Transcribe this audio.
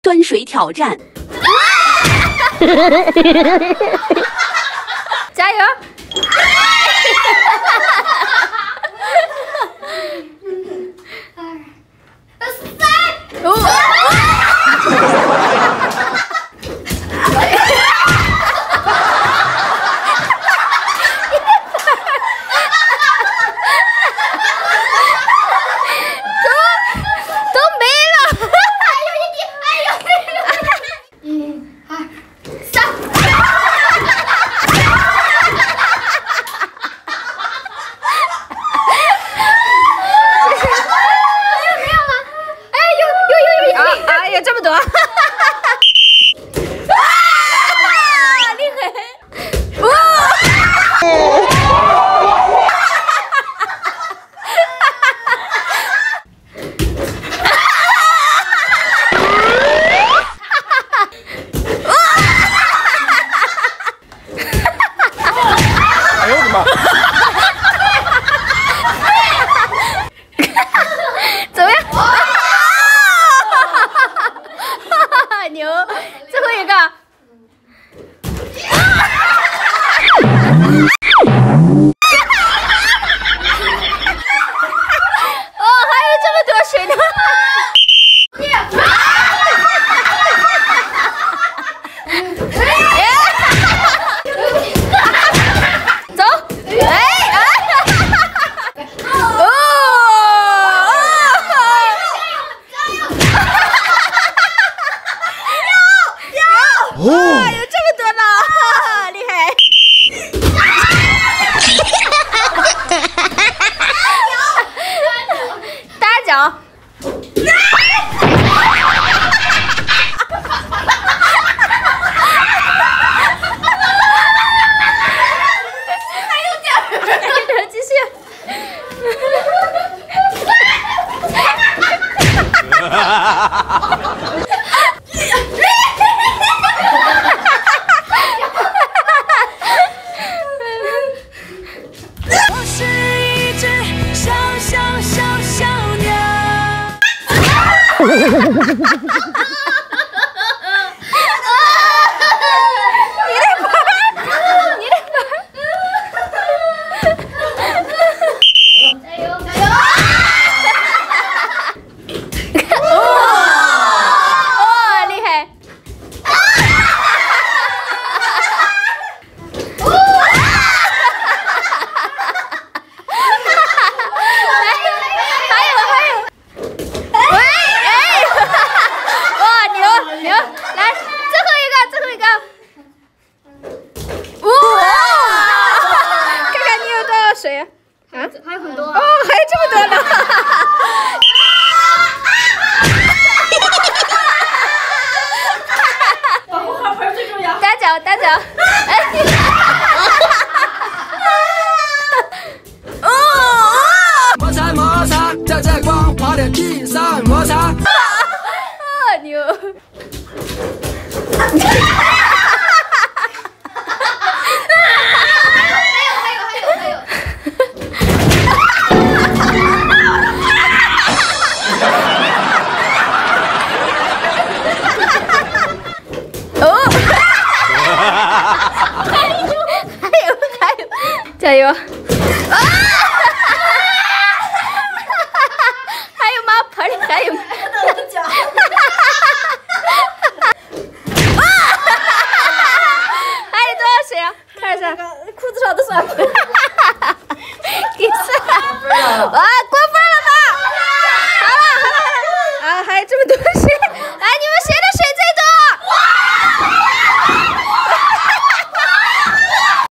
端水挑战。 加油！怎么样？牛！最后一个。哦，还有这么多水呢！走！哎！哇，有这么多呢，厉害！大脚，还有点，继续。水啊？还有很多哦，还有这么多呢！保护好盆最重要。大脚，大脚！哎！ 摩擦摩擦，掉在光滑的地上摩擦。 啊牛！加油！啊！还有吗？盆里还有。还有多少水啊？看一下，裤子上都算。第四。哇！